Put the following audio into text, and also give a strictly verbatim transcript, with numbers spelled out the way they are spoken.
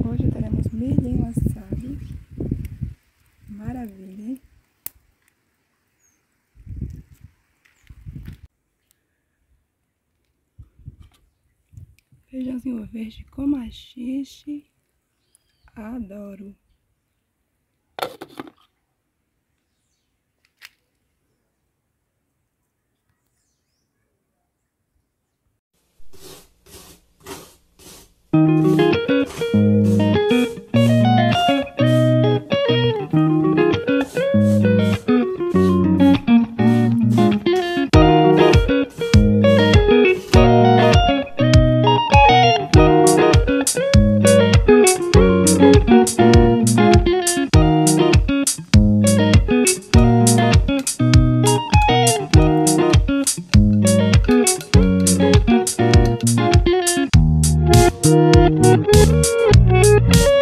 Hoje teremos milhinho assado. Maravilha, hein? Feijãozinho verde com maxixe. Adoro. Música